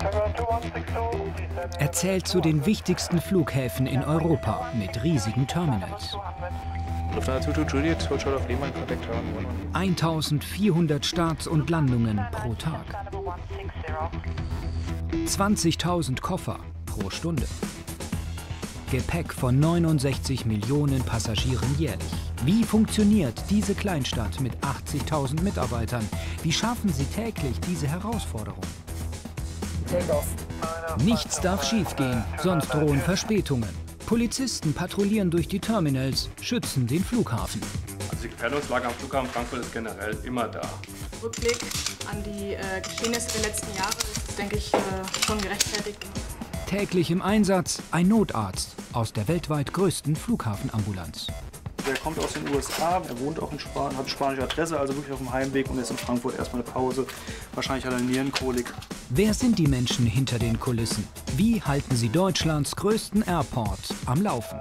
Er zählt zu den wichtigsten Flughäfen in Europa mit riesigen Terminals. 1400 Starts und Landungen pro Tag. 20.000 Koffer pro Stunde. Gepäck von 69 Millionen Passagieren jährlich. Wie funktioniert diese Kleinstadt mit 80.000 Mitarbeitern? Wie schaffen sie täglich diese Herausforderung? Nichts darf schiefgehen, sonst drohen Verspätungen. Polizisten patrouillieren durch die Terminals, schützen den Flughafen. Also die Gefährdungslage am Flughafen Frankfurt ist generell immer da. Rückblick an die Geschehnisse der letzten Jahre ist, denke ich, schon gerechtfertigt. Täglich im Einsatz ein Notarzt aus der weltweit größten Flughafenambulanz. Der kommt aus den USA, er wohnt auch in Spanien, hat spanische Adresse, also wirklich auf dem Heimweg und ist in Frankfurt erstmal eine Pause. Wahrscheinlich hat er Nierenkolik. Wer sind die Menschen hinter den Kulissen? Wie halten sie Deutschlands größten Airport am Laufen?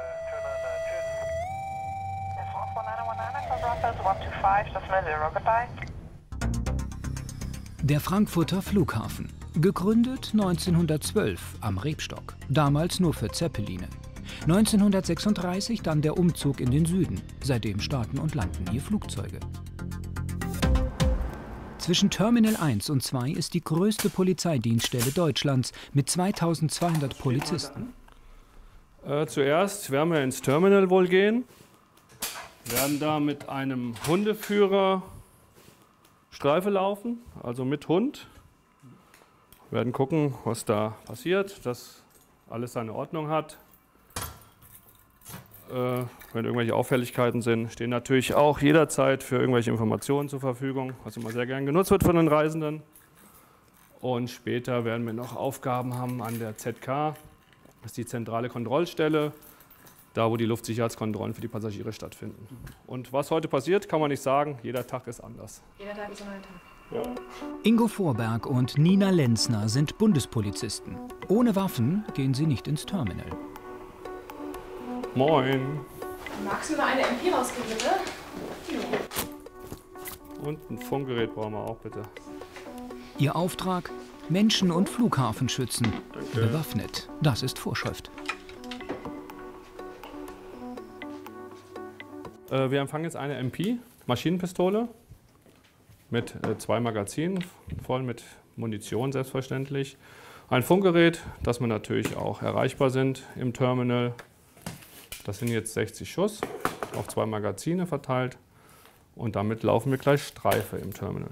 Der Frankfurter Flughafen. Gegründet 1912 am Rebstock, damals nur für Zeppeline. 1936 dann der Umzug in den Süden. Seitdem starten und landen hier Flugzeuge. Zwischen Terminal 1 und 2 ist die größte Polizeidienststelle Deutschlands mit 2200 Polizisten. Zuerst werden wir ins Terminal wohl gehen, werden da mit einem Hundeführer Streife laufen, also mit Hund. Werden gucken, was da passiert, dass alles seine Ordnung hat. Wenn irgendwelche Auffälligkeiten sind, stehen natürlich auch jederzeit für irgendwelche Informationen zur Verfügung, was immer sehr gern genutzt wird von den Reisenden. Und später werden wir noch Aufgaben haben an der ZK, das ist die zentrale Kontrollstelle, da wo die Luftsicherheitskontrollen für die Passagiere stattfinden. Und was heute passiert, kann man nicht sagen, jeder Tag ist anders. Jeder Tag ist ein neuer Tag. Ja. Ingo Vorberg und Nina Lenzner sind Bundespolizisten. Ohne Waffen gehen sie nicht ins Terminal. Moin. Magst du mal eine MP rausgeben, bitte? Ja. Und ein Funkgerät brauchen wir auch, bitte. Ihr Auftrag? Menschen und Flughafen schützen. Danke. Bewaffnet. Das ist Vorschrift. Wir empfangen jetzt eine MP, Maschinenpistole, mit 2 Magazinen, voll mit Munition selbstverständlich. Ein Funkgerät, dass wir natürlich auch erreichbar sind im Terminal. Das sind jetzt 60 Schuss auf 2 Magazine verteilt und damit laufen wir gleich Streife im Terminal.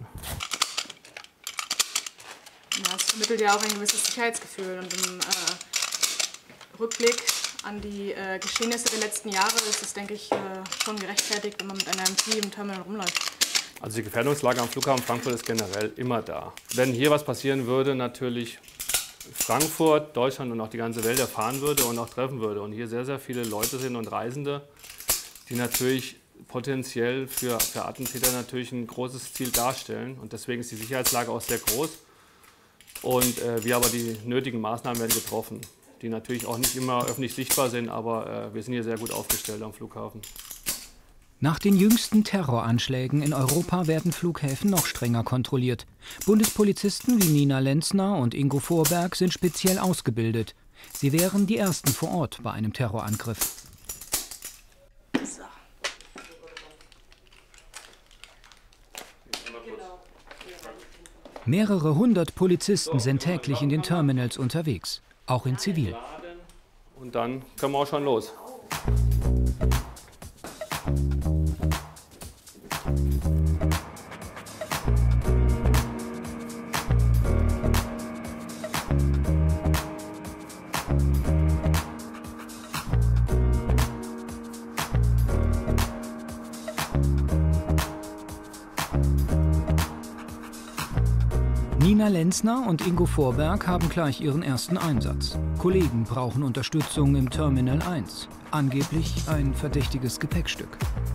Ja, es vermittelt ja auch ein gewisses Sicherheitsgefühl und im Rückblick an die Geschehnisse der letzten Jahre ist es, denke ich, schon gerechtfertigt, wenn man mit einer MP im Terminal rumläuft. Also die Gefährdungslage am Flughafen Frankfurt ist generell immer da. Wenn hier was passieren würde, natürlich Frankfurt, Deutschland und auch die ganze Welt erfahren würde und auch treffen würde. Und hier sehr, sehr viele Leute sind und Reisende, die natürlich potenziell für Attentäter natürlich ein großes Ziel darstellen. Und deswegen ist die Sicherheitslage auch sehr groß. Und wir aber die nötigen Maßnahmen werden getroffen, die natürlich auch nicht immer öffentlich sichtbar sind, aber wir sind hier sehr gut aufgestellt am Flughafen. Nach den jüngsten Terroranschlägen in Europa werden Flughäfen noch strenger kontrolliert. Bundespolizisten wie Nina Lenzner und Ingo Vorberg sind speziell ausgebildet. Sie wären die Ersten vor Ort bei einem Terrorangriff. So. Mehrere hundert Polizisten sind täglich in den Terminals unterwegs, auch in Zivil. Und dann können wir auch schon los. Nina Lenzner und Ingo Vorberg haben gleich ihren ersten Einsatz. Kollegen brauchen Unterstützung im Terminal 1. Angeblich ein verdächtiges Gepäckstück.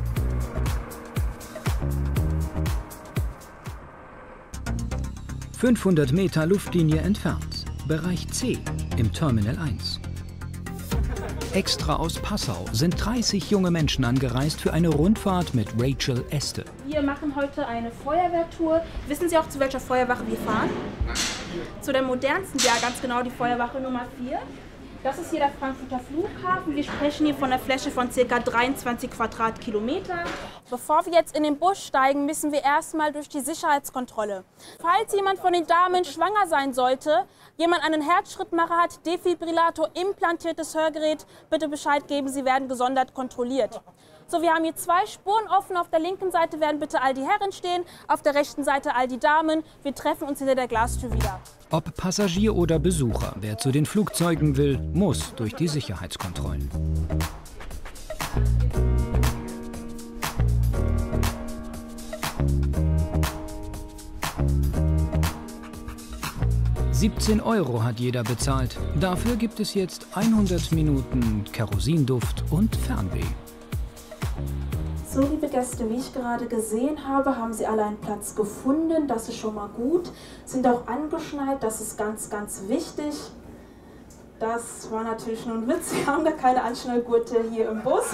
...500 Meter Luftlinie entfernt. Bereich C im Terminal 1. Extra aus Passau sind 30 junge Menschen angereist für eine Rundfahrt mit Rachel Este. Wir machen heute eine Feuerwehrtour. Wissen Sie auch, zu welcher Feuerwache wir fahren? zu der modernsten, ja ganz genau die Feuerwache Nummer 4. Das ist hier der Frankfurter Flughafen. Wir sprechen hier von einer Fläche von ca. 23 Quadratkilometer. Bevor wir jetzt in den Bus steigen, müssen wir erstmal durch die Sicherheitskontrolle. Falls jemand von den Damen schwanger sein sollte, jemand einen Herzschrittmacher hat, Defibrillator, implantiertes Hörgerät, bitte Bescheid geben, sie werden gesondert kontrolliert. So, wir haben hier 2 Spuren offen. Auf der linken Seite werden bitte all die Herren stehen, auf der rechten Seite all die Damen. Wir treffen uns hinter der Glastür wieder. Ob Passagier oder Besucher, wer zu den Flugzeugen will, muss durch die Sicherheitskontrollen. €17 hat jeder bezahlt. Dafür gibt es jetzt 100 Minuten Kerosinduft und Fernweh. So, liebe Gäste, wie ich gerade gesehen habe, haben Sie alle einen Platz gefunden. Das ist schon mal gut. Sind auch angeschnallt, das ist ganz, ganz wichtig. Das war natürlich nur ein Witz. Wir haben gar keine Anschnallgurte hier im Bus.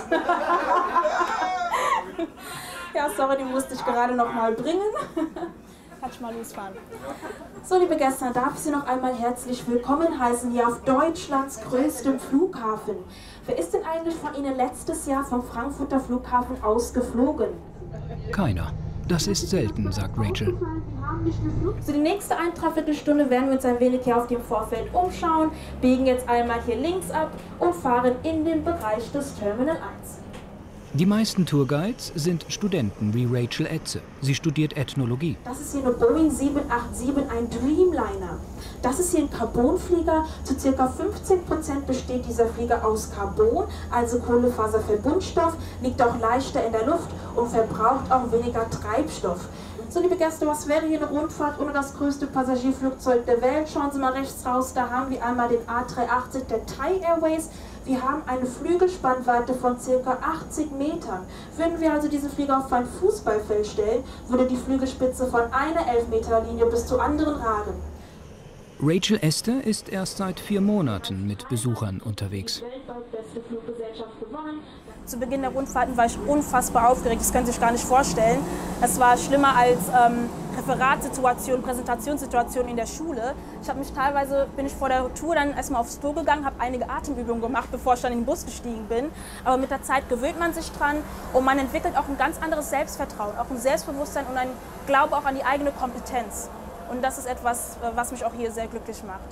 Ja, sorry, die musste ich gerade noch mal bringen. Kann ich mal losfahren. So, liebe Gäste, dann darf ich Sie noch einmal herzlich willkommen heißen hier auf Deutschlands größtem Flughafen. Wer ist denn eigentlich von Ihnen letztes Jahr vom Frankfurter Flughafen aus geflogen? Keiner. Das ist selten, sagt Rachel. So, die nächste 1/3 Stunde werden wir uns ein wenig hier auf dem Vorfeld umschauen, biegen jetzt einmal hier links ab und fahren in den Bereich des Terminal 1. Die meisten Tourguides sind Studenten wie Rachel Etze. Sie studiert Ethnologie. Das ist hier eine Boeing 787, ein Dreamliner. Das ist hier ein Carbonflieger. Zu ca. 15% besteht dieser Flieger aus Carbon, also Kohlefaserverbundstoff, liegt auch leichter in der Luft und verbraucht auch weniger Treibstoff. So, liebe Gäste, was wäre hier eine Rundfahrt ohne das größte Passagierflugzeug der Welt? Schauen Sie mal rechts raus, da haben wir einmal den A380 der Thai Airways. Wir haben eine Flügelspannweite von ca. 80 Metern. Würden wir also diesen Flieger auf ein Fußballfeld stellen, würde die Flügelspitze von einer 11-Meter-Linie bis zur anderen ragen. Rachel Esther ist erst seit 4 Monaten mit Besuchern unterwegs. Zu Beginn der Rundfahrten war ich unfassbar aufgeregt, das können Sie sich gar nicht vorstellen. Es war schlimmer als Referatssituation, Präsentationssituation in der Schule. Bin ich vor der Tour dann erstmal aufs Klo gegangen, habe einige Atemübungen gemacht, bevor ich dann in den Bus gestiegen bin. Aber mit der Zeit gewöhnt man sich dran und man entwickelt auch ein ganz anderes Selbstvertrauen, auch ein Selbstbewusstsein und ein Glaube auch an die eigene Kompetenz. Und das ist etwas, was mich auch hier sehr glücklich macht.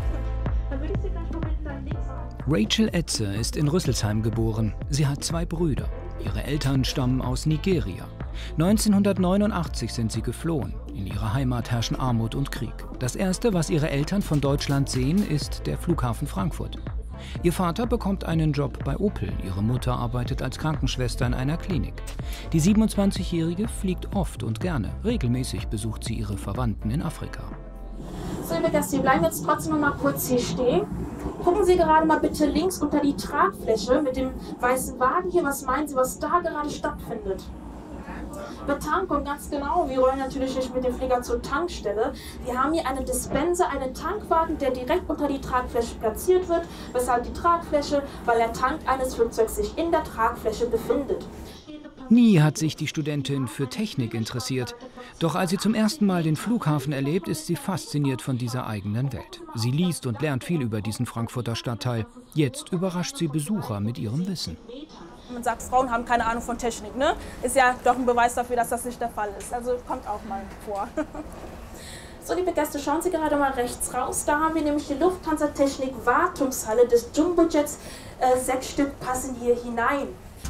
Rachel Etze ist in Rüsselsheim geboren. Sie hat 2 Brüder. Ihre Eltern stammen aus Nigeria. 1989 sind sie geflohen. In ihrer Heimat herrschen Armut und Krieg. Das Erste, was ihre Eltern von Deutschland sehen, ist der Flughafen Frankfurt. Ihr Vater bekommt einen Job bei Opel. Ihre Mutter arbeitet als Krankenschwester in einer Klinik. Die 27-Jährige fliegt oft und gerne. Regelmäßig besucht sie ihre Verwandten in Afrika. So, liebe Gäste, wir bleiben jetzt trotzdem noch mal kurz hier stehen. Gucken Sie gerade mal bitte links unter die Tragfläche mit dem weißen Wagen hier. Was meinen Sie, was da gerade stattfindet? Betankung, ganz genau. Wir rollen natürlich nicht mit dem Flieger zur Tankstelle. Wir haben hier einen Dispenser, einen Tankwagen, der direkt unter die Tragfläche platziert wird. Weshalb die Tragfläche? Weil der Tank eines Flugzeugs sich in der Tragfläche befindet. Nie hat sich die Studentin für Technik interessiert. Doch als sie zum ersten Mal den Flughafen erlebt, ist sie fasziniert von dieser eigenen Welt. Sie liest und lernt viel über diesen Frankfurter Stadtteil. Jetzt überrascht sie Besucher mit ihrem Wissen. Man sagt, Frauen haben keine Ahnung von Technik, ne? Ist ja doch ein Beweis dafür, dass das nicht der Fall ist. Also kommt auch mal vor. So, liebe Gäste, schauen Sie gerade mal rechts raus. Da haben wir nämlich die Lufthansa-Technik-Wartungshalle des Jumbojets. 6 Stück passen hier hinein.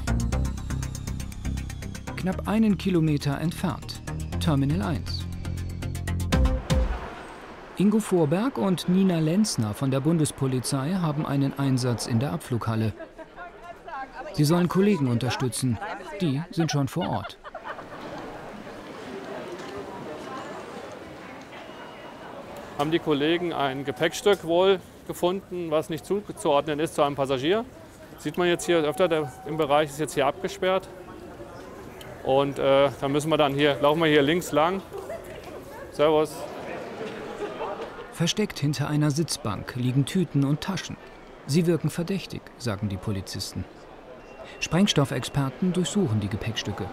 Knapp 1 Kilometer entfernt. Terminal 1. Ingo Vorberg und Nina Lenzner von der Bundespolizei haben einen Einsatz in der Abflughalle. Sie sollen Kollegen unterstützen. Die sind schon vor Ort. Haben die Kollegen ein Gepäckstück wohl gefunden, was nicht zuzuordnen ist zu einem Passagier? Sieht man jetzt hier öfter, im Bereich ist jetzt hier abgesperrt. Und dann müssen wir dann laufen wir hier links lang. Servus. Versteckt hinter einer Sitzbank liegen Tüten und Taschen. Sie wirken verdächtig, sagen die Polizisten. Sprengstoffexperten durchsuchen die Gepäckstücke.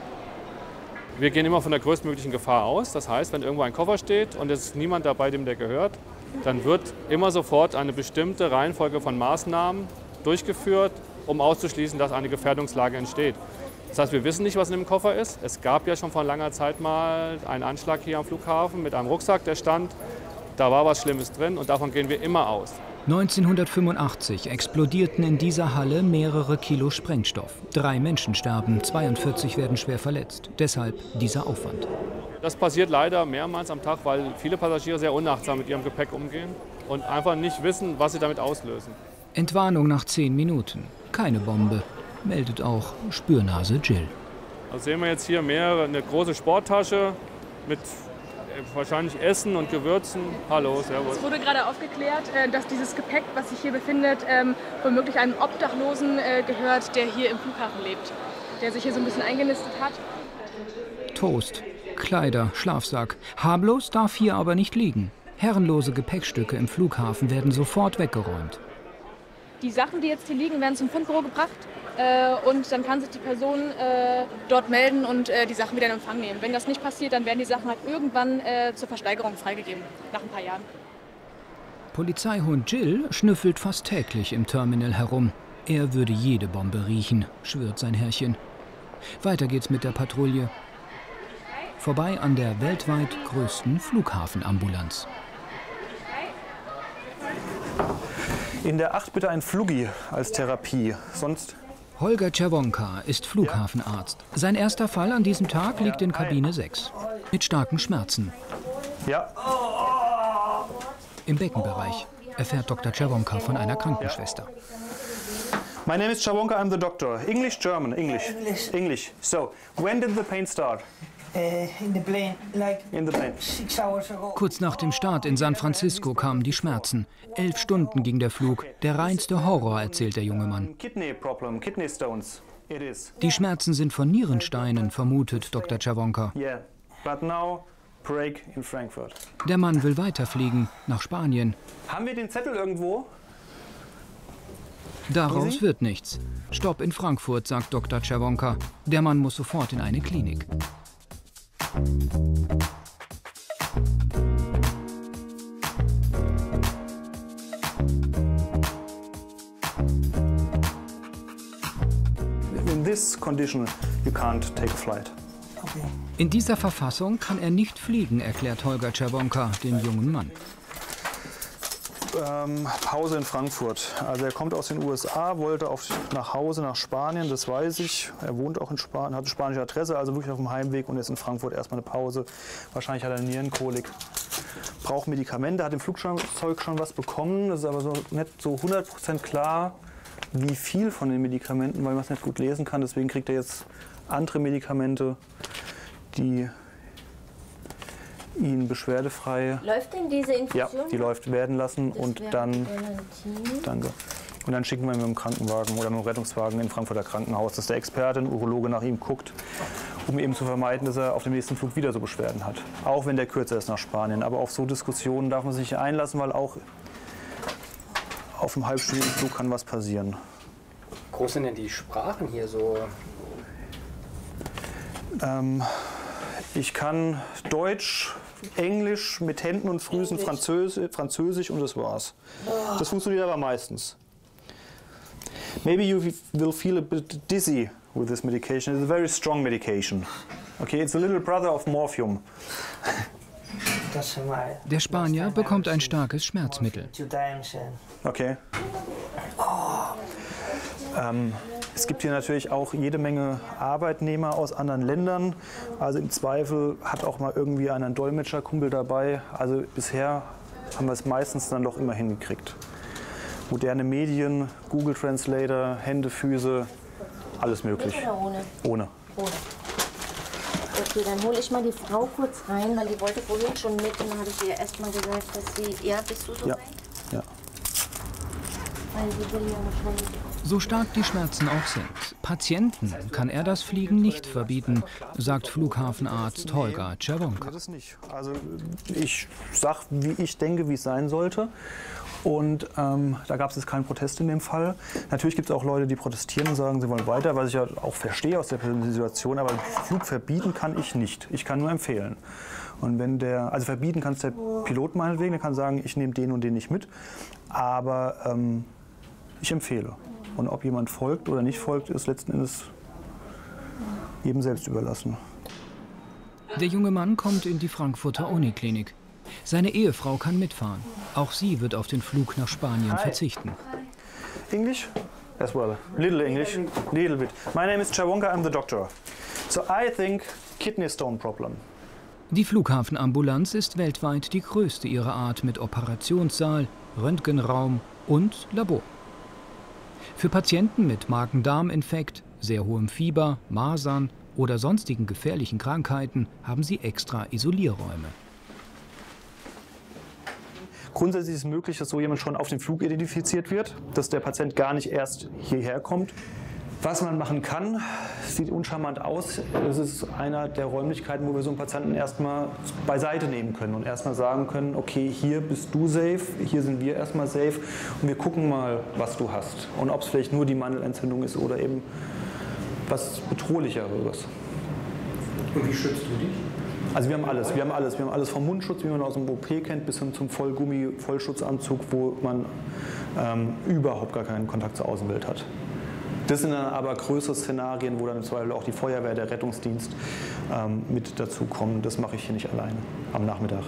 Wir gehen immer von der größtmöglichen Gefahr aus. Das heißt, wenn irgendwo ein Koffer steht und es ist niemand dabei, dem der gehört, dann wird immer sofort eine bestimmte Reihenfolge von Maßnahmen durchgeführt, um auszuschließen, dass eine Gefährdungslage entsteht. Das heißt, wir wissen nicht, was in dem Koffer ist. Es gab ja schon vor langer Zeit mal einen Anschlag hier am Flughafen mit einem Rucksack, der stand. Da war was Schlimmes drin und davon gehen wir immer aus. 1985 explodierten in dieser Halle mehrere Kilo Sprengstoff. 3 Menschen starben, 42 werden schwer verletzt. Deshalb dieser Aufwand. Das passiert leider mehrmals am Tag, weil viele Passagiere sehr unachtsam mit ihrem Gepäck umgehen und einfach nicht wissen, was sie damit auslösen. Entwarnung nach 10 Minuten. Keine Bombe, meldet auch Spürnase Jill. Also sehen wir jetzt hier eine große Sporttasche mit wahrscheinlich Essen und Gewürzen. Hallo, servus. Es wurde gerade aufgeklärt, dass dieses Gepäck, was sich hier befindet, womöglich einem Obdachlosen gehört, der hier im Flughafen lebt, der sich hier so ein bisschen eingenistet hat. Toast, Kleider, Schlafsack. Harmlos darf hier aber nicht liegen. Herrenlose Gepäckstücke im Flughafen werden sofort weggeräumt. Die Sachen, die jetzt hier liegen, werden zum Fundbüro gebracht und dann kann sich die Person dort melden und die Sachen wieder in Empfang nehmen. Wenn das nicht passiert, dann werden die Sachen halt irgendwann zur Versteigerung freigegeben, nach ein paar Jahren. Polizeihund Jill schnüffelt fast täglich im Terminal herum. Er würde jede Bombe riechen, schwört sein Herrchen. Weiter geht's mit der Patrouille. Vorbei an der weltweit größten Flughafenambulanz. In der 8 bitte ein Flugi als Therapie, sonst... Holger Czerwonka ist Flughafenarzt. Sein erster Fall an diesem Tag liegt in Kabine 6. Mit starken Schmerzen. Ja. Im Beckenbereich erfährt Dr. Czerwonka von einer Krankenschwester. My name is Czerwonka, I'm the doctor. English, German, English. English. So, when did the pain start? In the plane, like In the plane. 6 hours ago. Kurz nach dem Start in San Francisco kamen die Schmerzen. 11 Stunden ging der Flug. Der reinste Horror, erzählt der junge Mann. Kidney problem, kidney stones. It is. Die Schmerzen sind von Nierensteinen, vermutet Dr. Czerwonka. Yeah, but now break in Frankfurt. Der Mann will weiterfliegen, nach Spanien. Haben wir den Zettel irgendwo? Daraus wird nichts. Stopp in Frankfurt, sagt Dr. Czerwonka. Der Mann muss sofort in eine Klinik. In this condition you can't take a flight. Okay. In dieser Verfassung kann er nicht fliegen, erklärt Holger Czerwonka den jungen Mann. Pause in Frankfurt. Also er kommt aus den USA, wollte nach Hause nach Spanien, das weiß ich. Er wohnt auch in Spanien, hat eine spanische Adresse, also wirklich auf dem Heimweg und ist in Frankfurt erstmal eine Pause. Wahrscheinlich hat er eine Nierenkolik. Braucht Medikamente, hat im Flugzeug schon was bekommen. Das ist aber so nicht so 100% klar, wie viel von den Medikamenten, weil man es nicht gut lesen kann. Deswegen kriegt er jetzt andere Medikamente, die ihn beschwerdefrei. Läuft denn diese Infusion? Ja, die läuft werden lassen Das und wäre dann. Valentin. Danke. Und dann schicken wir ihn mit dem Krankenwagen oder mit dem Rettungswagen in Frankfurter Krankenhaus, dass der Experte, ein Urologe nach ihm guckt, um eben zu vermeiden, dass er auf dem nächsten Flug wieder so Beschwerden hat. Auch wenn der kürzer ist nach Spanien. Aber auf so Diskussionen darf man sich nicht einlassen, weil auch auf einem halbstündigen Flug kann was passieren. Wie groß sind denn die Sprachen hier so? Ich kann Deutsch, Englisch mit Händen und Füßen, Französisch und das war's. Das funktioniert aber meistens. Maybe you will feel a bit dizzy with this medication. It's a very strong medication. Okay, it's a little brother of Morphium. Der Spanier bekommt ein starkes Schmerzmittel. Okay. Es gibt hier natürlich auch jede Menge Arbeitnehmer aus anderen Ländern. Also im Zweifel hat auch mal irgendwie einen Dolmetscherkumpel dabei. Also bisher haben wir es meistens dann doch immer hingekriegt. Moderne Medien, Google Translator, Hände, Füße, alles möglich. Mit oder ohne? Ohne. Ohne. Okay, dann hole ich mal die Frau kurz rein, weil die wollte vorhin schon mit und dann habe ich ihr erst mal gesagt, dass sie... Ja, bist du so Ja. weit? Ja. Weil sie will ja wahrscheinlich... So stark die Schmerzen auch sind, Patienten kann er das Fliegen nicht verbieten, sagt Flughafenarzt Holger Czerwonka. Das nicht. Also ich sage, wie ich denke, wie es sein sollte. Und da gab es jetzt keinen Protest in dem Fall. Natürlich gibt es auch Leute, die protestieren und sagen, sie wollen weiter, was ich ja auch verstehe aus der Situation. Aber Flug verbieten kann ich nicht. Ich kann nur empfehlen. Und wenn also verbieten kann es der Pilot meinetwegen, der kann sagen, ich nehme den und den nicht mit. Aber ich empfehle. Und ob jemand folgt oder nicht folgt, ist letzten Endes jedem selbst überlassen. Der junge Mann kommt in die Frankfurter Uniklinik. Seine Ehefrau kann mitfahren. Auch sie wird auf den Flug nach Spanien verzichten. English? As well. Little English. Little bit. My name is Czerwonka, I'm the doctor. So I think kidney stone problem. Die Flughafenambulanz ist weltweit die größte ihrer Art mit Operationssaal, Röntgenraum und Labor. Für Patienten mit Magen-Darm-Infekt, sehr hohem Fieber, Masern oder sonstigen gefährlichen Krankheiten haben sie extra Isolierräume. Grundsätzlich ist es möglich, dass so jemand schon auf dem Flug identifiziert wird, dass der Patient gar nicht erst hierher kommt. Was man machen kann, sieht uncharmant aus. Das ist einer der Räumlichkeiten, wo wir so einen Patienten erstmal beiseite nehmen können und erstmal sagen können, okay, hier bist du safe, hier sind wir erstmal safe und wir gucken mal, was du hast. Und ob es vielleicht nur die Mandelentzündung ist oder eben was Bedrohlicheres. Und wie schützt du dich? Also wir haben alles. Wir haben alles vom Mundschutz, wie man aus dem OP kennt, bis hin zum Vollgummi-Vollschutzanzug, wo man überhaupt gar keinen Kontakt zur Außenwelt hat. Das sind dann aber größere Szenarien, wo dann zum Beispiel auch die Feuerwehr, der Rettungsdienst mit dazu kommen. Das mache ich hier nicht alleine am Nachmittag.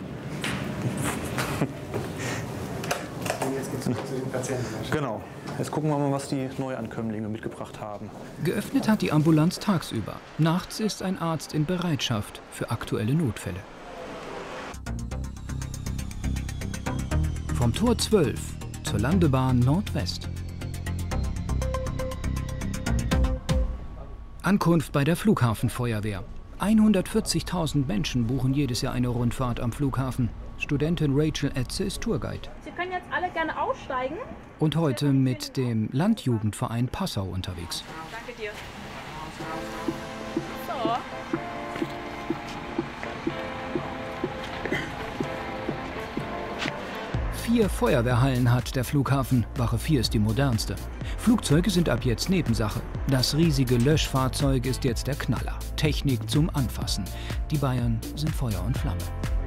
Und jetzt geht es zu den Patienten. Genau. Jetzt gucken wir mal, was die Neuankömmlinge mitgebracht haben. Geöffnet hat die Ambulanz tagsüber. Nachts ist ein Arzt in Bereitschaft für aktuelle Notfälle. Vom Tor 12 zur Landebahn Nordwest. Ankunft bei der Flughafenfeuerwehr. 140.000 Menschen buchen jedes Jahr eine Rundfahrt am Flughafen. Studentin Rachel Etze ist Tourguide. Sie können jetzt alle gerne aussteigen. Und heute mit dem Landjugendverein Passau unterwegs. Danke dir. So. 4 Feuerwehrhallen hat der Flughafen. Wache 4 ist die modernste. Flugzeuge sind ab jetzt Nebensache. Das riesige Löschfahrzeug ist jetzt der Knaller. Technik zum Anfassen. Die Bayern sind Feuer und Flamme.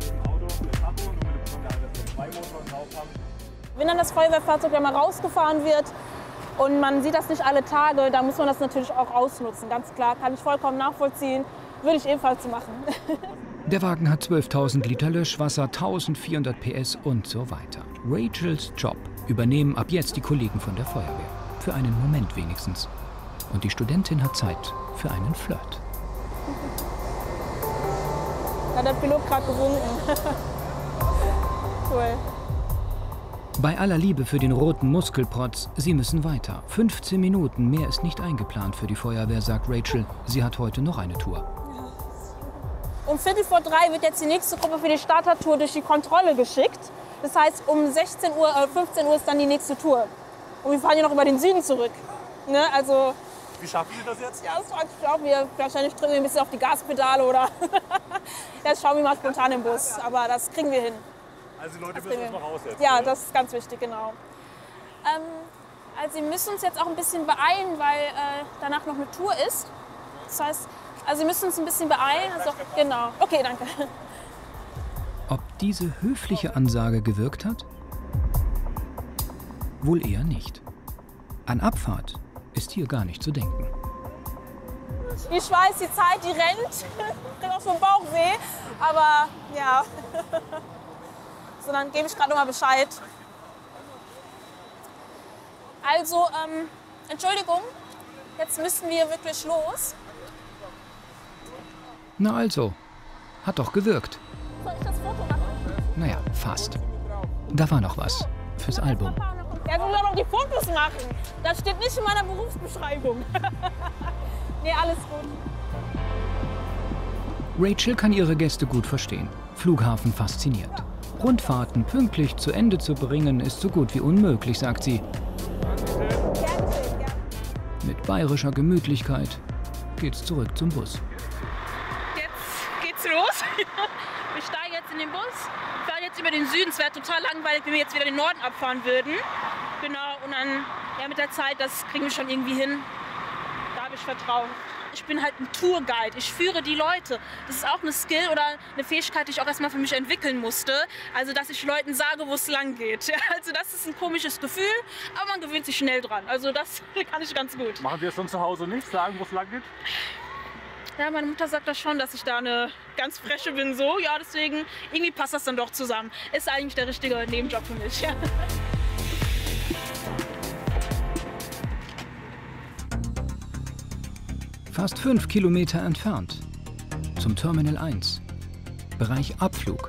Wenn dann das Feuerwehrfahrzeug mal rausgefahren wird und man sieht das nicht alle Tage, dann muss man das natürlich auch ausnutzen. Ganz klar, kann ich vollkommen nachvollziehen. Würde ich ebenfalls machen. Der Wagen hat 12.000 Liter Löschwasser, 1.400 PS und so weiter. Rachels Job übernehmen ab jetzt die Kollegen von der Feuerwehr. Für einen Moment wenigstens. Und die Studentin hat Zeit für einen Flirt. Hat der Pilot gerade gewunken. Cool. Bei aller Liebe für den roten Muskelprotz, sie müssen weiter. 15 Minuten, mehr ist nicht eingeplant für die Feuerwehr, sagt Rachel. Sie hat heute noch eine Tour. Um 2:45 wird jetzt die nächste Gruppe für die Startertour durch die Kontrolle geschickt. Das heißt, um 15 Uhr ist dann die nächste Tour. Und wir fahren hier noch über den Süden zurück. Ne? Also, wie schaffen Sie das jetzt? Ja, das frage ich auch. Wahrscheinlich drücken wir ein bisschen auf die Gaspedale oder das schauen wir mal spontan im Bus. Aber das kriegen wir hin. Also die Leute müssen uns noch raus jetzt? Ja, oder? das ist ganz wichtig, genau. Also wir müssen uns jetzt auch ein bisschen beeilen, weil danach noch eine Tour ist. Das heißt, also wir müssen uns ein bisschen beeilen. Also, genau. Okay, danke. Ob diese höfliche Ansage gewirkt hat? Wohl eher nicht. An Abfahrt ist hier gar nicht zu denken. Ich weiß, die Zeit, die rennt. Ich kriege auch so einen Bauchweh. Aber ja. So, dann gebe ich gerade noch mal Bescheid. Also, Entschuldigung, jetzt müssen wir wirklich los. Na also, hat doch gewirkt. Soll ich das Foto machen? Naja, fast. Da war noch was fürs Album. Ja, du sollst doch die Fotos machen. Das steht nicht in meiner Berufsbeschreibung. Nee, alles gut. Rachel kann ihre Gäste gut verstehen. Flughafen fasziniert. Rundfahrten pünktlich zu Ende zu bringen, ist so gut wie unmöglich, sagt sie. Gern geschehen, gern. Mit bayerischer Gemütlichkeit geht's zurück zum Bus. Jetzt geht's los. Wir steigen jetzt in den Bus, fahren jetzt über den Süden. Es wäre total langweilig, wenn wir jetzt wieder den Norden abfahren würden. Genau, und dann ja, mit der Zeit, das kriegen wir schon irgendwie hin. Da habe ich Vertrauen. Ich bin halt ein Tourguide, ich führe die Leute. Das ist auch eine Skill oder eine Fähigkeit, die ich auch erstmal für mich entwickeln musste. Also, dass ich Leuten sage, wo es lang geht. Also, das ist ein komisches Gefühl, aber man gewöhnt sich schnell dran. Also, das kann ich ganz gut. Machen wir es von zu Hause nicht, sagen, wo es lang geht? Ja, meine Mutter sagt das schon, dass ich da eine ganz Freche bin, so. Ja, deswegen, irgendwie passt das dann doch zusammen. Ist eigentlich der richtige Nebenjob für mich. Ja. Fast 5 Kilometer entfernt, zum Terminal 1, Bereich Abflug.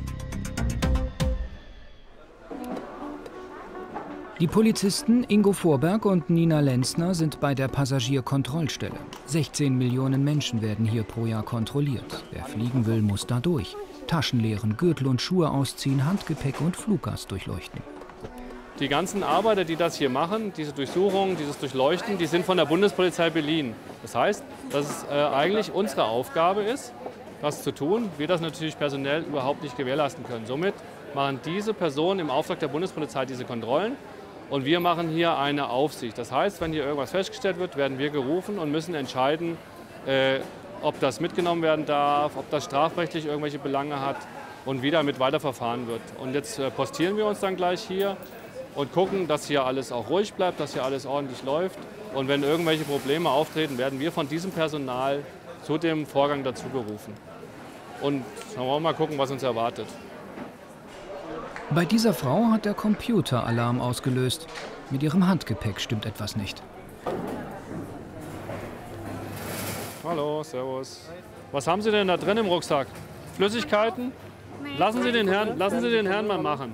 Die Polizisten Ingo Vorberg und Nina Lenzner sind bei der Passagierkontrollstelle. 16 Millionen Menschen werden hier pro Jahr kontrolliert. Wer fliegen will, muss da durch. Taschen leeren, Gürtel und Schuhe ausziehen, Handgepäck und Fluggast durchleuchten. Die ganzen Arbeiter, die das hier machen, diese Durchsuchungen, dieses Durchleuchten, die sind von der Bundespolizei beliehen. Das heißt, dass es eigentlich unsere Aufgabe ist, das zu tun. Wir das natürlich personell überhaupt nicht gewährleisten können. Somit machen diese Personen im Auftrag der Bundespolizei diese Kontrollen und wir machen hier eine Aufsicht. Das heißt, wenn hier irgendwas festgestellt wird, werden wir gerufen und müssen entscheiden, ob das mitgenommen werden darf, ob das strafrechtlich irgendwelche Belange hat und wie damit weiterverfahren wird. Und jetzt postieren wir uns dann gleich hier und gucken, dass hier alles auch ruhig bleibt, dass hier alles ordentlich läuft. Und wenn irgendwelche Probleme auftreten, werden wir von diesem Personal zu dem Vorgang dazu gerufen. Und dann wollen wir mal gucken, was uns erwartet. Bei dieser Frau hat der Computer Alarm ausgelöst. Mit ihrem Handgepäck stimmt etwas nicht. Hallo, servus. Was haben Sie denn da drin im Rucksack? Flüssigkeiten? Lassen Sie den Herrn mal machen.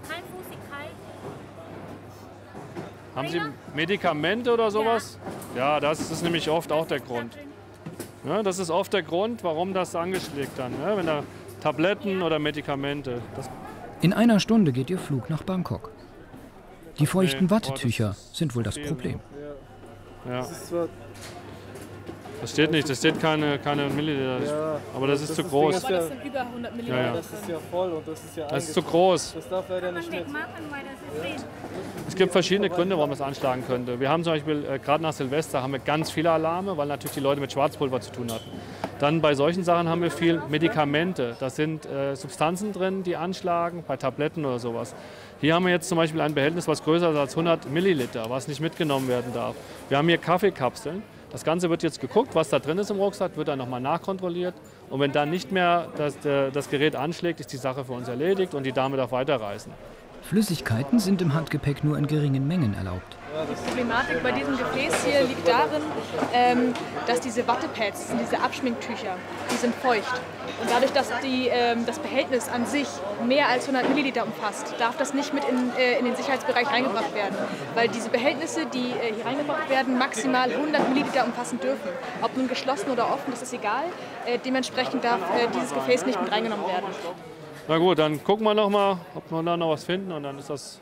Haben Sie Medikamente oder sowas? Ja, das ist nämlich oft auch der Grund. Ja, das ist oft der Grund, warum das angeschlägt dann. Ja, wenn da Tabletten oder Medikamente. In einer Stunde geht ihr Flug nach Bangkok. Die feuchten Wattetücher sind wohl das Problem. Ja. Das steht nicht, das steht keine Milliliter. Ja, aber das ist zu groß. Aber das sind über 100 Milliliter. Ja, ja. Das ist ja voll und das ist ja das ist zu groß. Das darf leider nicht mit. Es gibt verschiedene Gründe, warum es anschlagen könnte. Wir haben zum Beispiel, gerade nach Silvester, haben wir ganz viele Alarme, weil natürlich die Leute mit Schwarzpulver zu tun hatten. Dann bei solchen Sachen haben wir viel Medikamente. Das sind Substanzen drin, die anschlagen, bei Tabletten oder sowas. Hier haben wir jetzt zum Beispiel ein Behältnis, was größer ist als 100 Milliliter, was nicht mitgenommen werden darf. Wir haben hier Kaffeekapseln. Das Ganze wird jetzt geguckt, was da drin ist im Rucksack, wird dann nochmal nachkontrolliert. Und wenn dann nicht mehr das Gerät anschlägt, ist die Sache für uns erledigt und die Dame darf weiterreisen. Flüssigkeiten sind im Handgepäck nur in geringen Mengen erlaubt. Die Problematik bei diesem Gefäß hier liegt darin, dass diese Wattepads, diese Abschminktücher, die sind feucht. Und dadurch, dass das Behältnis an sich mehr als 100 Milliliter umfasst, darf das nicht mit in den Sicherheitsbereich reingebracht werden. Weil diese Behältnisse, die hier reingebracht werden, maximal 100 Milliliter umfassen dürfen. Ob nun geschlossen oder offen, das ist egal. Dementsprechend darf dieses Gefäß nicht mit reingenommen werden. Na gut, dann gucken wir noch mal, ob wir da noch was finden und dann ist das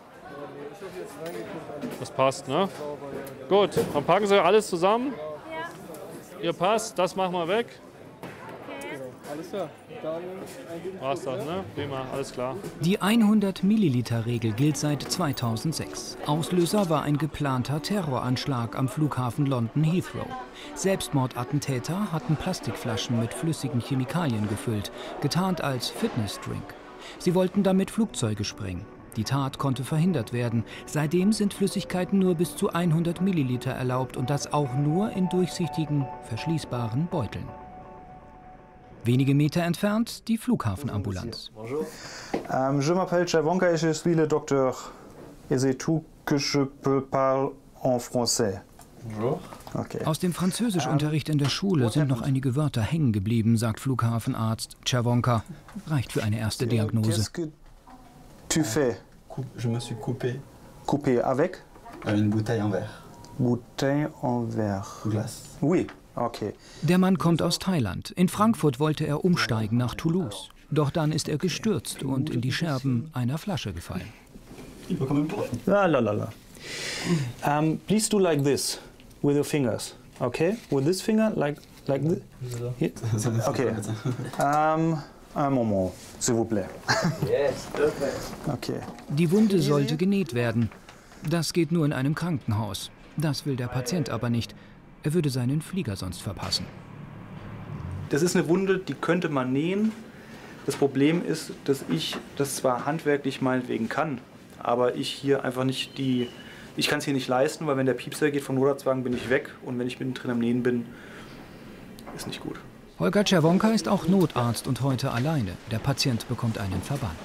passt, ne? Gut, dann packen Sie alles zusammen. Ja. Ihr Pass, das machen wir weg. Okay. Alles klar. War's das, ne? Prima, alles klar. Die 100-Milliliter-Regel gilt seit 2006. Auslöser war ein geplanter Terroranschlag am Flughafen London Heathrow. Selbstmordattentäter hatten Plastikflaschen mit flüssigen Chemikalien gefüllt, getarnt als Fitnessdrink. Sie wollten damit Flugzeuge sprengen. Die Tat konnte verhindert werden. Seitdem sind Flüssigkeiten nur bis zu 100 Milliliter erlaubt und das auch nur in durchsichtigen, verschließbaren Beuteln. Wenige Meter entfernt die Flughafenambulanz. Je m'appelle Cervonka et je suis le docteur. Et c'est tout que je peux parler en français. Bonjour. Okay. Aus dem Französischunterricht in der Schule sind noch einige Wörter hängen geblieben, sagt Flughafenarzt Cervonka. Reicht für eine erste Diagnose. Tu fais? Je me suis coupé. Coupé avec? Une bouteille en verre. Bouteille en verre. Glace. Oui. Okay. Der Mann kommt aus Thailand. In Frankfurt wollte er umsteigen nach Toulouse. Doch dann ist er gestürzt und in die Scherben einer Flasche gefallen. La la la la. Please do like this. with your fingers. Okay? With this finger, like this. Here. Okay. Un moment, s'il vous plaît. Yes, perfect. Okay. Die Wunde sollte genäht werden. Das geht nur in einem Krankenhaus. Das will der Patient aber nicht. Er würde seinen Flieger sonst verpassen. Das ist eine Wunde, die könnte man nähen. Das Problem ist, dass ich das zwar handwerklich meinetwegen kann, aber ich hier einfach nicht ich kann es hier nicht leisten, weil wenn der Piepser geht vom Notarztwagen, bin ich weg und wenn ich mittendrin am Nähen bin, ist nicht gut. Holger Czerwonka ist auch Notarzt und heute alleine. Der Patient bekommt einen Verband.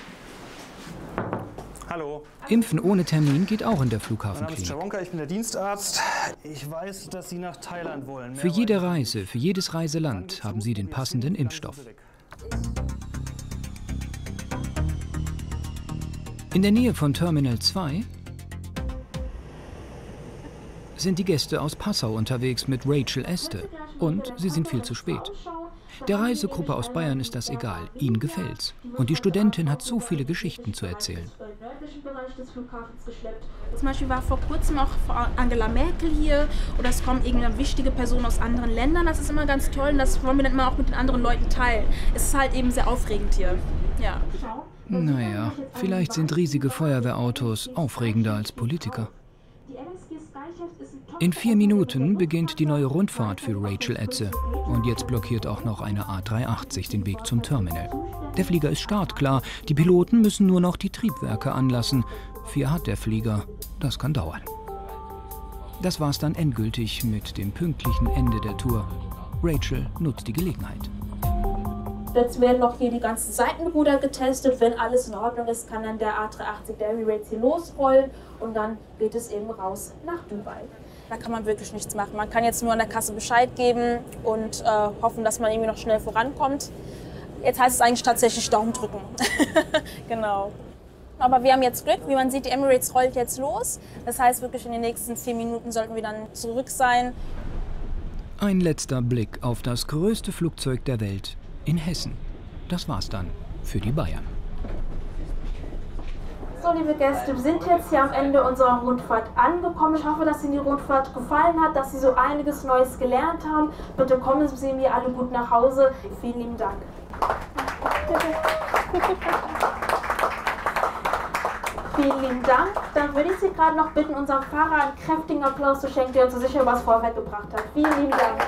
Hallo. Impfen ohne Termin geht auch in der Mein Name ist Flughafenklinik. Czerwonka, ich bin der Dienstarzt. Ich weiß, dass Sie nach Thailand wollen. Für jede Reise, für jedes Reiseland haben sie den passenden Impfstoff. In der Nähe von Terminal 2 sind die Gäste aus Passau unterwegs mit Rachel Este. Und sie sind viel zu spät. Der Reisegruppe aus Bayern ist das egal, ihnen gefällt's. Und die Studentin hat so viele Geschichten zu erzählen. Zum Beispiel war vor kurzem auch Angela Merkel hier oder es kommen irgendeine wichtige Person aus anderen Ländern. Das ist immer ganz toll und das wollen wir dann immer auch mit den anderen Leuten teilen. Es ist halt eben sehr aufregend hier. Ja. Naja, vielleicht sind riesige Feuerwehrautos aufregender als Politiker. In 4 Minuten beginnt die neue Rundfahrt für Rachel Etze. Und jetzt blockiert auch noch eine A380 den Weg zum Terminal. Der Flieger ist startklar. Die Piloten müssen nur noch die Triebwerke anlassen. 4 hat der Flieger. Das kann dauern. Das war's dann endgültig mit dem pünktlichen Ende der Tour. Rachel nutzt die Gelegenheit. Jetzt werden noch hier die ganzen Seitenruder getestet. Wenn alles in Ordnung ist, kann dann der A380 der Emirates hier losrollen und dann geht es eben raus nach Dubai. Da kann man wirklich nichts machen. Man kann jetzt nur an der Kasse Bescheid geben und hoffen, dass man irgendwie noch schnell vorankommt. Jetzt heißt es eigentlich tatsächlich Daumen drücken. Genau. Aber wir haben jetzt Glück. Wie man sieht, die Emirates rollt jetzt los. Das heißt, wirklich in den nächsten 4 Minuten sollten wir dann zurück sein. Ein letzter Blick auf das größte Flugzeug der Welt in Hessen. Das war's dann für die Bayern. So, liebe Gäste, wir sind jetzt hier am Ende unserer Rundfahrt angekommen. Ich hoffe, dass Ihnen die Rundfahrt gefallen hat, dass Sie so einiges Neues gelernt haben. Bitte kommen Sie mir alle gut nach Hause. Vielen lieben Dank. Vielen lieben Dank. Dann würde ich Sie gerade noch bitten, unserem Fahrer einen kräftigen Applaus zu schenken, der uns so sicher übers Vorfeld gebracht hat. Vielen lieben Dank.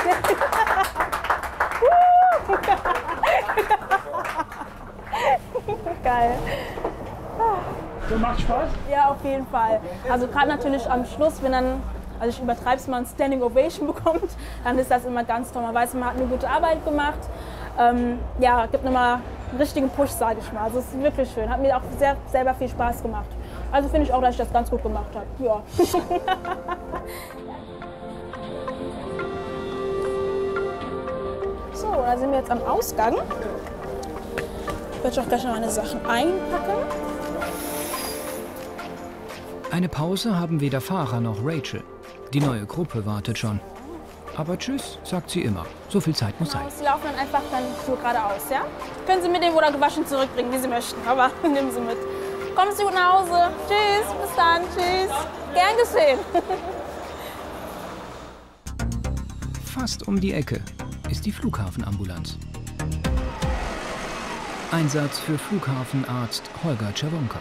Geil. So, macht Spaß? Ja, auf jeden Fall. Also gerade natürlich am Schluss, wenn dann, also ich übertreibe es mal, ein Standing Ovation bekommt, dann ist das immer ganz toll. Man weiß, man hat eine gute Arbeit gemacht. Ja, gibt nochmal einen richtigen Push, sage ich mal. Also es ist wirklich schön. Hat mir auch selber viel Spaß gemacht. Also finde ich auch, dass ich das ganz gut gemacht habe. Ja. So, da sind wir jetzt am Ausgang. Ich werde auch gleich noch meine Sachen einpacken. Eine Pause haben weder Fahrer noch Rachel. Die neue Gruppe wartet schon. Aber tschüss, sagt sie immer. So viel Zeit muss sein. Sie laufen dann einfach dann so geradeaus, ja? Können Sie mitnehmen oder gewaschen zurückbringen, wie Sie möchten. Aber nehmen Sie mit. Kommen Sie gut nach Hause. Tschüss, bis dann. Tschüss. Gern geschehen. Fast um die Ecke ist die Flughafenambulanz. Einsatz für Flughafenarzt Holger Czerwonka.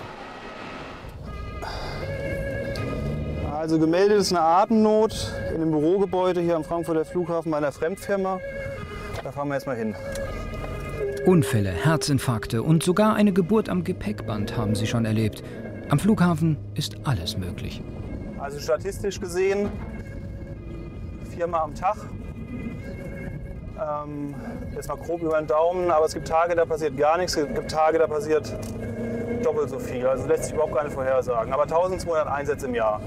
Also gemeldet ist eine Atemnot in einem Bürogebäude hier am Frankfurter Flughafen bei einer Fremdfirma. Da fahren wir jetzt mal hin. Unfälle, Herzinfarkte und sogar eine Geburt am Gepäckband haben sie schon erlebt. Am Flughafen ist alles möglich. Also statistisch gesehen 4-mal am Tag. Jetzt mal grob über den Daumen, aber es gibt Tage, da passiert gar nichts. Es gibt Tage, da passiert doppelt so viel. Also lässt sich überhaupt keine vorhersagen. Aber 1200 Einsätze im Jahr.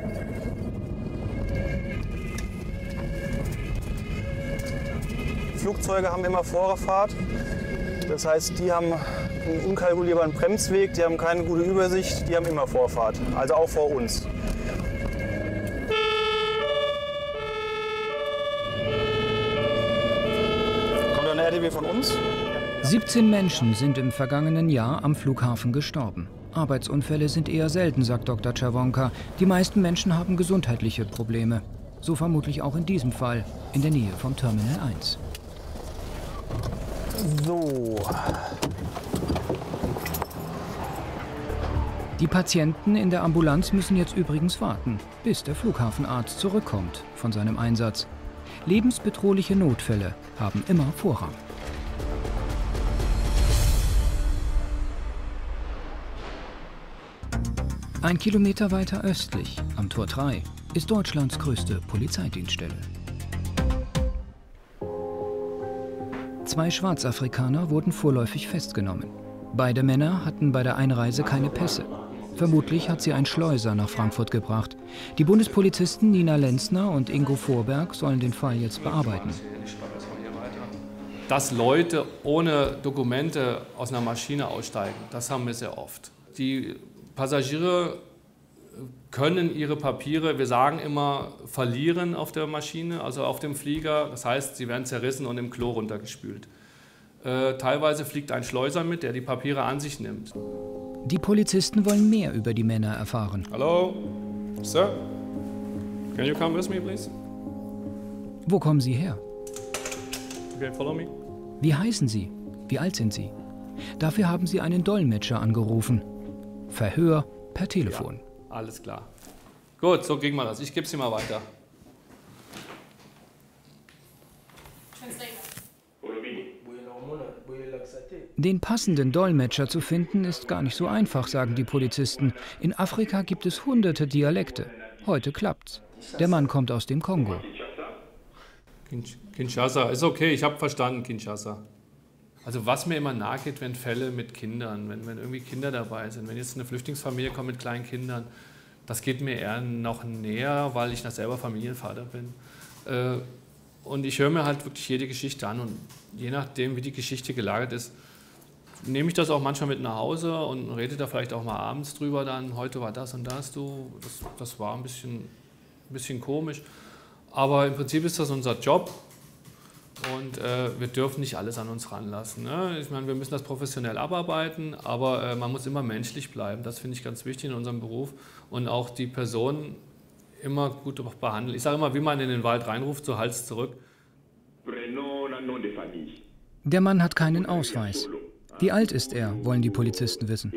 Flugzeuge haben immer Vorfahrt. Das heißt, die haben einen unkalkulierbaren Bremsweg, die haben keine gute Übersicht, die haben immer Vorfahrt. Also auch vor uns. Kommt ein RTW von uns? 17 Menschen sind im vergangenen Jahr am Flughafen gestorben. Arbeitsunfälle sind eher selten, sagt Dr. Czerwonka. Die meisten Menschen haben gesundheitliche Probleme. So vermutlich auch in diesem Fall, in der Nähe vom Terminal 1. So. Die Patienten in der Ambulanz müssen jetzt übrigens warten, bis der Flughafenarzt zurückkommt von seinem Einsatz. Lebensbedrohliche Notfälle haben immer Vorrang. Ein Kilometer weiter östlich, am Tor 3, ist Deutschlands größte Polizeidienststelle. 2 Schwarzafrikaner wurden vorläufig festgenommen. Beide Männer hatten bei der Einreise keine Pässe. Vermutlich hat sie ein Schleuser nach Frankfurt gebracht. Die Bundespolizisten Nina Lenzner und Ingo Vorberg sollen den Fall jetzt bearbeiten. Dass Leute ohne Dokumente aus einer Maschine aussteigen, das haben wir sehr oft. Die Passagiere können ihre Papiere, wir sagen immer, verlieren auf der Maschine, also auf dem Flieger. Das heißt, sie werden zerrissen und im Klo runtergespült. Teilweise fliegt ein Schleuser mit, der die Papiere an sich nimmt. Die Polizisten wollen mehr über die Männer erfahren. Hallo, Sir, can you come with me, please? Wo kommen Sie her? Okay, follow me. Wie heißen Sie? Wie alt sind Sie? Dafür haben Sie einen Dolmetscher angerufen. Verhör per Telefon. Ja, alles klar. Gut, so kriegen wir das. Ich gebe Sie mal weiter. Den passenden Dolmetscher zu finden, ist gar nicht so einfach, sagen die Polizisten. In Afrika gibt es hunderte Dialekte. Heute klappt's. Der Mann kommt aus dem Kongo. Kinshasa, ist okay, ich habe verstanden, Kinshasa. Also was mir immer nahe geht, wenn Fälle mit Kindern, wenn irgendwie Kinder dabei sind, wenn jetzt eine Flüchtlingsfamilie kommt mit kleinen Kindern, das geht mir eher noch näher, weil ich selber Familienvater bin. Und ich höre mir halt wirklich jede Geschichte an und je nachdem, wie die Geschichte gelagert ist, nehme ich das auch manchmal mit nach Hause und rede da vielleicht auch mal abends drüber dann, heute war das und das, das war ein bisschen komisch. Aber im Prinzip ist das unser Job und wir dürfen nicht alles an uns ranlassen. Ne? Ich meine, wir müssen das professionell abarbeiten, aber man muss immer menschlich bleiben. Das finde ich ganz wichtig in unserem Beruf und auch die Person immer gut behandeln. Ich sage immer, wie man in den Wald reinruft, so Hals zurück. Der Mann hat keinen Ausweis. Wie alt ist er, wollen die Polizisten wissen.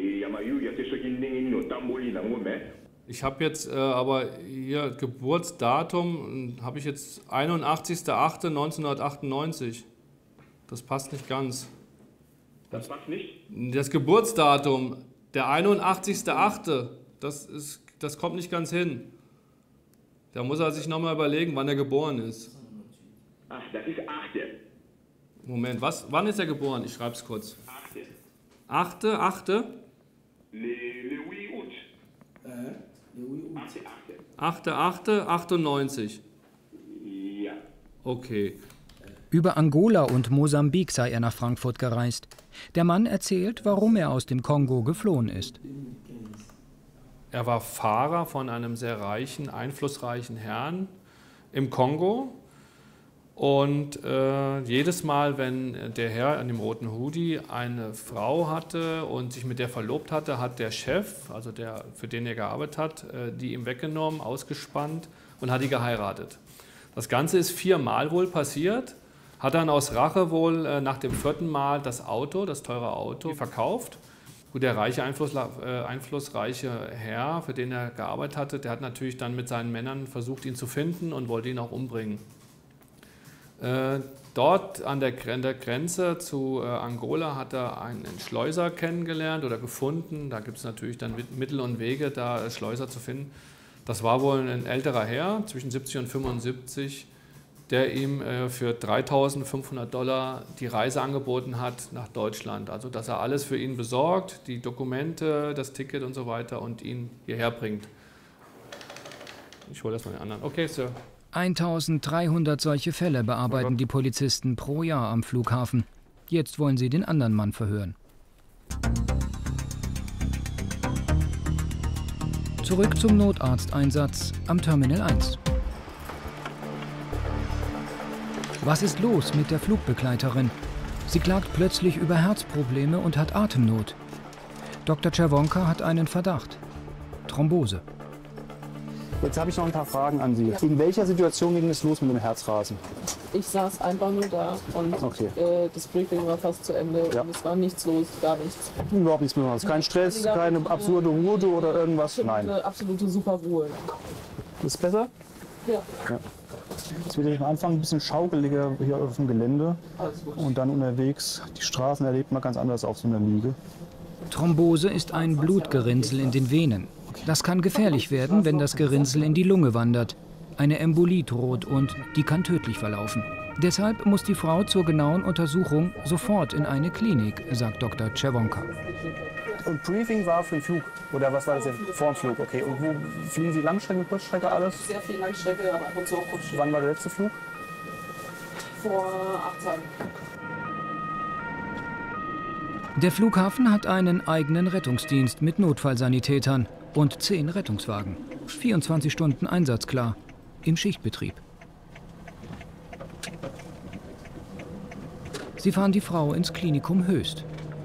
Ich habe jetzt aber hier Geburtsdatum, habe ich jetzt 81.08.1998. Das passt nicht ganz. Das passt nicht? Das Geburtsdatum, der 81.08., das kommt nicht ganz hin. Da muss er sich nochmal überlegen, wann er geboren ist. Ach, das ist 8. Moment, wann ist er geboren? Ich schreibe es kurz. 8. 8. Le 8. 8.8.98. Ja. Okay. Über Angola und Mosambik sei er nach Frankfurt gereist. Der Mann erzählt, warum er aus dem Kongo geflohen ist. Er war Fahrer von einem sehr reichen, einflussreichen Herrn im Kongo. Und jedes Mal, wenn der Herr in dem roten Hoodie eine Frau hatte und sich mit der verlobt hatte, hat der Chef, also der, für den er gearbeitet hat, die ihm weggenommen, ausgespannt und hat die geheiratet. Das Ganze ist 4 Mal wohl passiert, hat dann aus Rache wohl nach dem 4. Mal das teure Auto, verkauft. Gut, der reiche, einflussreiche Herr, für den er gearbeitet hatte, der hat natürlich dann mit seinen Männern versucht, ihn zu finden und wollte ihn auch umbringen. Dort an der Grenze zu Angola hat er einen Schleuser kennengelernt oder gefunden. Da gibt es natürlich dann Mittel und Wege, da Schleuser zu finden. Das war wohl ein älterer Herr, zwischen 70 und 75, der ihm für $3.500 die Reise angeboten hat nach Deutschland. Also dass er alles für ihn besorgt, die Dokumente, das Ticket und so weiter und ihn hierher bringt. Ich hole erstmal den anderen. Okay, Sir. 1300 solche Fälle bearbeiten die Polizisten pro Jahr am Flughafen. Jetzt wollen sie den anderen Mann verhören. Zurück zum Notarzteinsatz am Terminal 1. Was ist los mit der Flugbegleiterin? Sie klagt plötzlich über Herzprobleme und hat Atemnot. Dr. Czerwonka hat einen Verdacht. Thrombose. Jetzt habe ich noch ein paar Fragen an Sie. In welcher Situation ging es los mit dem Herzrasen? Ich saß einfach nur da und das Briefing war fast zu Ende und es war nichts los, gar nichts. Überhaupt nichts mehr. Kein Stress, keine absurde Ruhe oder irgendwas? Nein. Eine absolute super Ruhe. Ist besser? Ja. Jetzt wird am Anfang ein bisschen schaukeliger hier auf dem Gelände und dann unterwegs. Die Straßen erlebt man ganz anders auf so einer Liege. Thrombose ist ein Blutgerinnsel in den Venen. Das kann gefährlich werden, wenn das Gerinnsel in die Lunge wandert. Eine Embolie droht und die kann tödlich verlaufen. Deshalb muss die Frau zur genauen Untersuchung sofort in eine Klinik, sagt Dr. Czerwonka. Und Briefing war für den Flug? Oder was war das denn? Vor dem Flug, okay. Und wo fliegen Sie Langstrecke, Kurzstrecke, alles? Sehr viel Langstrecke, aber ab und zu auch Kurzstrecke. Wann war der letzte Flug? Vor 8 Tagen. Der Flughafen hat einen eigenen Rettungsdienst mit Notfallsanitätern und 10 Rettungswagen. 24 Stunden einsatzklar, im Schichtbetrieb. Sie fahren die Frau ins Klinikum Höchst.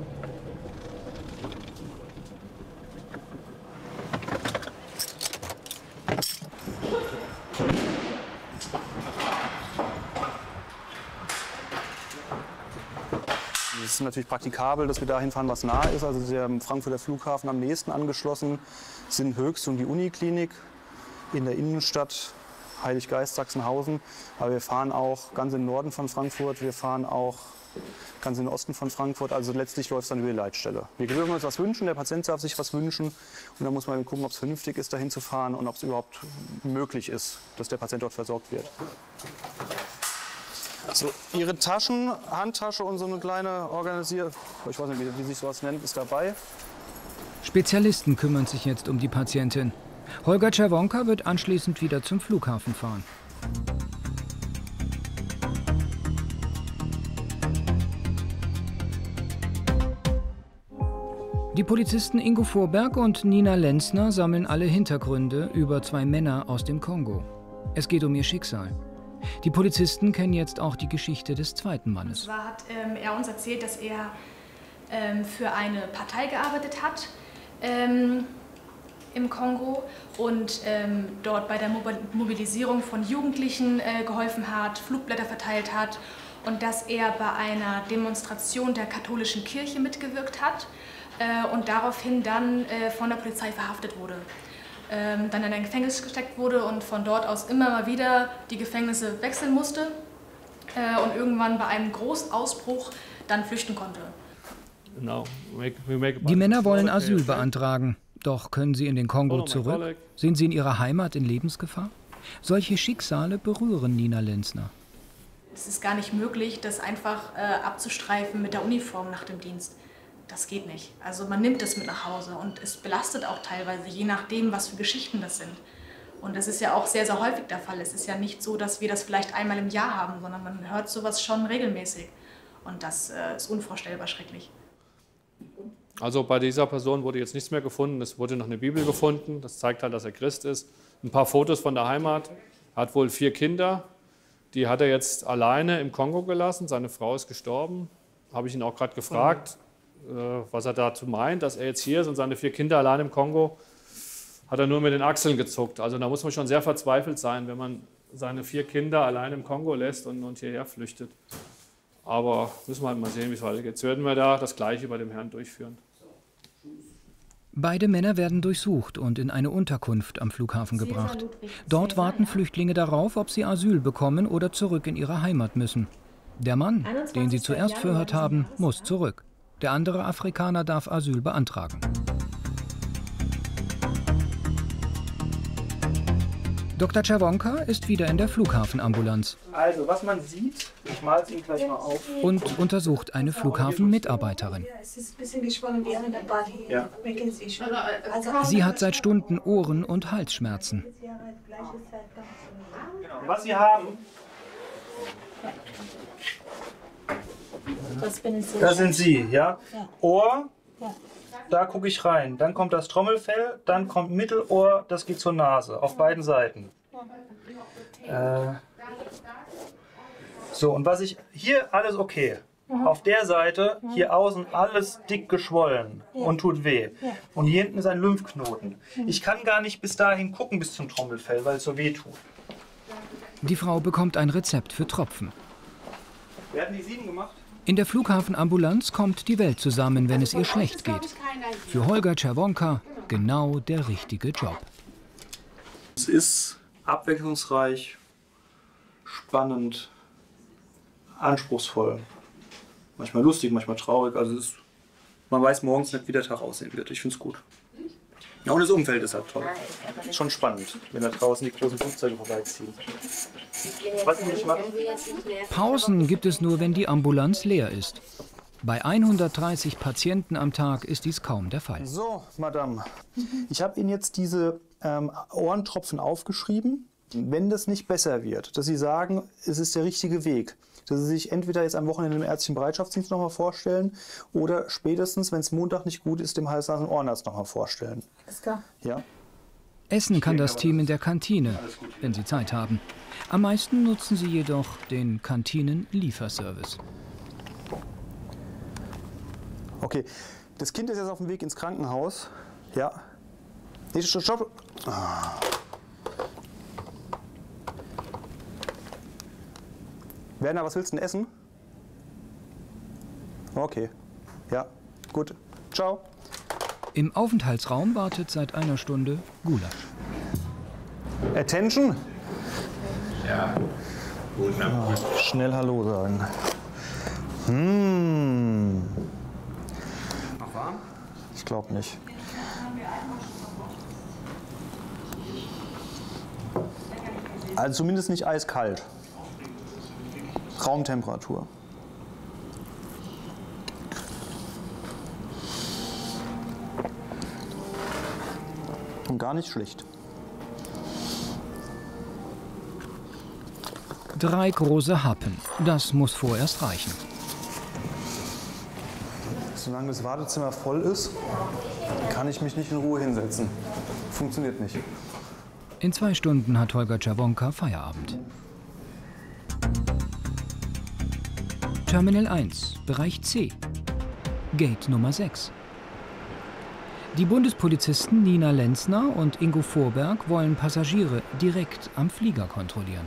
Es ist natürlich praktikabel, dass wir dahin fahren, was nah ist. Also der Frankfurter Flughafen am nächsten angeschlossen sind Höchst und die Uniklinik in der Innenstadt Heiliggeist, Sachsenhausen. Aber wir fahren auch ganz im Norden von Frankfurt, wir fahren auch ganz im Osten von Frankfurt. Also letztlich läuft es dann über die Leitstelle. Wir dürfen uns was wünschen, der Patient darf sich was wünschen. Und dann muss man gucken, ob es vernünftig ist, dahin zu fahren und ob es überhaupt möglich ist, dass der Patient dort versorgt wird. So, Ihre Taschen, Handtasche und so eine kleine ich weiß nicht, wie sich sowas nennt, ist dabei. Spezialisten kümmern sich jetzt um die Patientin. Holger Czerwonka wird anschließend wieder zum Flughafen fahren. Die Polizisten Ingo Vorberg und Nina Lenzner sammeln alle Hintergründe über 2 Männer aus dem Kongo. Es geht um ihr Schicksal. Die Polizisten kennen jetzt auch die Geschichte des zweiten Mannes. Und zwar hat er uns erzählt, dass er für eine Partei gearbeitet hat im Kongo und dort bei der Mobilisierung von Jugendlichen geholfen hat, Flugblätter verteilt hat und dass er bei einer Demonstration der katholischen Kirche mitgewirkt hat und daraufhin dann von der Polizei verhaftet wurde. Dann in ein Gefängnis gesteckt wurde und von dort aus immer mal wieder die Gefängnisse wechseln musste und irgendwann bei einem Großausbruch dann flüchten konnte. Die Männer wollen Asyl beantragen. Doch können sie in den Kongo zurück? Sind sie in ihrer Heimat in Lebensgefahr? Solche Schicksale berühren Nina Lenzner. Es ist gar nicht möglich, das einfach abzustreifen mit der Uniform nach dem Dienst. Das geht nicht. Also man nimmt es mit nach Hause und es belastet auch teilweise, je nachdem, was für Geschichten das sind. Und das ist ja auch sehr, sehr häufig der Fall. Es ist ja nicht so, dass wir das vielleicht einmal im Jahr haben, sondern man hört sowas schon regelmäßig. Und das ist unvorstellbar schrecklich. Also bei dieser Person wurde jetzt nichts mehr gefunden. Es wurde noch eine Bibel gefunden. Das zeigt halt, dass er Christ ist. Ein paar Fotos von der Heimat. Er hat wohl 4 Kinder. Die hat er jetzt alleine im Kongo gelassen. Seine Frau ist gestorben. Habe ich ihn auch gerade gefragt, was er dazu meint, dass er jetzt hier ist und seine 4 Kinder allein im Kongo, hat er nur mit den Achseln gezuckt. Also da muss man schon sehr verzweifelt sein, wenn man seine 4 Kinder allein im Kongo lässt und hierher flüchtet. Aber müssen wir halt mal sehen, wie es weitergeht. Jetzt werden wir da das Gleiche bei dem Herrn durchführen. Beide Männer werden durchsucht und in eine Unterkunft am Flughafen gebracht. Dort warten Flüchtlinge darauf, ob sie Asyl bekommen oder zurück in ihre Heimat müssen. Der Mann, den sie zuerst verhört haben, muss zurück. Der andere Afrikaner darf Asyl beantragen. Dr. Czerwonka ist wieder in der Flughafenambulanz. Also, was man sieht, ich male es Ihnen gleich mal auf. Und untersucht eine Flughafenmitarbeiterin. Es ist ein bisschen geschwollen wie an der Ball hier. Ja. Merken Sie schon. Also, Sie hat seit Stunden Ohren- und Halsschmerzen. Was Sie haben, das sind Sie, ja? Ohr, da gucke ich rein. Dann kommt das Trommelfell, dann kommt Mittelohr, das geht zur Nase, auf beiden Seiten. So, und was ich hier, alles okay. Auf der Seite, hier außen, alles dick geschwollen und tut weh. Und hier hinten ist ein Lymphknoten. Ich kann gar nicht bis dahin gucken, bis zum Trommelfell, weil es so weh tut. Die Frau bekommt ein Rezept für Tropfen. Werden die 7 gemacht? In der Flughafenambulanz kommt die Welt zusammen, wenn es ihr schlecht geht. Für Holger Czerwonka genau der richtige Job. Es ist abwechslungsreich, spannend, anspruchsvoll. Manchmal lustig, manchmal traurig. Also man weiß morgens nicht, wie der Tag aussehen wird. Ich finde es gut. Ja, und das Umfeld ist halt toll. Ist schon spannend, wenn da draußen die großen Flugzeuge vorbeiziehen. Was ich nicht mache? Pausen gibt es nur, wenn die Ambulanz leer ist. Bei 130 Patienten am Tag ist dies kaum der Fall. So, Madame, ich habe Ihnen jetzt diese Ohrentropfen aufgeschrieben. Wenn das nicht besser wird, dass Sie sagen, es ist der richtige Weg, dass Sie sich entweder jetzt am Wochenende im ärztlichen Bereitschaftsdienst noch mal vorstellen oder spätestens, wenn es Montag nicht gut ist, dem Hals-, Nasen- und Ohrenarzt noch mal vorstellen. Ist klar. Ja. Essen kann das Team in der Kantine, wenn sie Zeit haben. Am meisten nutzen sie jedoch den Kantinen-Lieferservice. Okay, das Kind ist jetzt auf dem Weg ins Krankenhaus. Ja. Nee, stopp. Ah. Werner, was willst du denn essen? Okay. Ja, gut. Ciao. Im Aufenthaltsraum wartet seit einer Stunde Gulasch. Attention? Ja. Gut, ne? Schnell Hallo sagen. Noch warm? Ich glaube nicht. Also zumindest nicht eiskalt. Raumtemperatur. Und gar nicht schlicht. 3 große Happen. Das muss vorerst reichen. Solange das Wartezimmer voll ist, kann ich mich nicht in Ruhe hinsetzen. Funktioniert nicht. In 2 Stunden hat Holger Czerwonka Feierabend. Terminal 1, Bereich C. Gate Nummer 6. Die Bundespolizisten Nina Lenzner und Ingo Vorberg wollen Passagiere direkt am Flieger kontrollieren.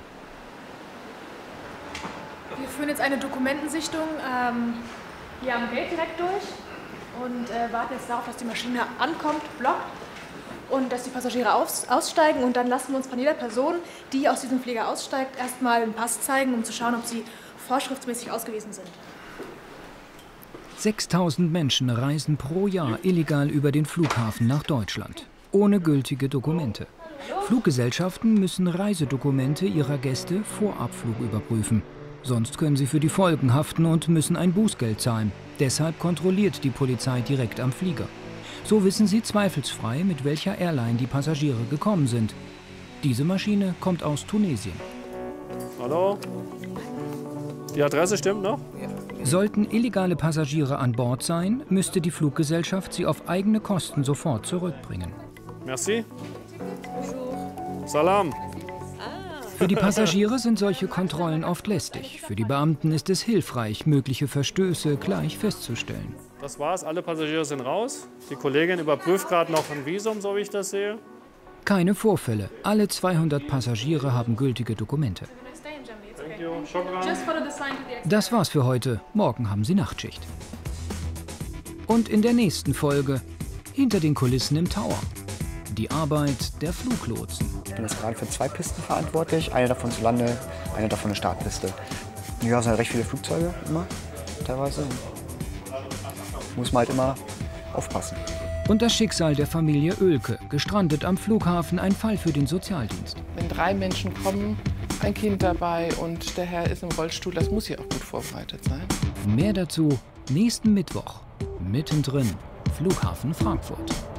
Wir führen jetzt eine Dokumentensichtung hier am Gate direkt durch und warten jetzt darauf, dass die Maschine ankommt, blockt und dass die Passagiere aussteigen. Und dann lassen wir uns von jeder Person, die aus diesem Flieger aussteigt, erstmal einen Pass zeigen, um zu schauen, ob sie vorschriftsmäßig ausgewiesen sind. 6000 Menschen reisen pro Jahr illegal über den Flughafen nach Deutschland, ohne gültige Dokumente. Fluggesellschaften müssen Reisedokumente ihrer Gäste vor Abflug überprüfen. Sonst können sie für die Folgen haften und müssen ein Bußgeld zahlen. Deshalb kontrolliert die Polizei direkt am Flieger. So wissen sie zweifelsfrei, mit welcher Airline die Passagiere gekommen sind. Diese Maschine kommt aus Tunesien. Hallo? Die Adresse stimmt noch? Sollten illegale Passagiere an Bord sein, müsste die Fluggesellschaft sie auf eigene Kosten sofort zurückbringen. Merci. Salam. Für die Passagiere sind solche Kontrollen oft lästig. Für die Beamten ist es hilfreich, mögliche Verstöße gleich festzustellen. Das war's, alle Passagiere sind raus. Die Kollegin überprüft gerade noch ein Visum, so wie ich das sehe. Keine Vorfälle. Alle 200 Passagiere haben gültige Dokumente. Das war's für heute. Morgen haben Sie Nachtschicht. Und in der nächsten Folge hinter den Kulissen im Tower. Die Arbeit der Fluglotsen. Ich bin jetzt gerade für 2 Pisten verantwortlich. Eine davon ist Lande, eine davon eine Startpiste. Ja, es sind halt recht viele Flugzeuge immer, teilweise. Muss man halt immer aufpassen. Und das Schicksal der Familie Oelke, gestrandet am Flughafen, ein Fall für den Sozialdienst. Wenn 3 Menschen kommen, ein Kind dabei und der Herr ist im Rollstuhl, das muss ja auch gut vorbereitet sein. Mehr dazu nächsten Mittwoch, mittendrin, Flughafen Frankfurt.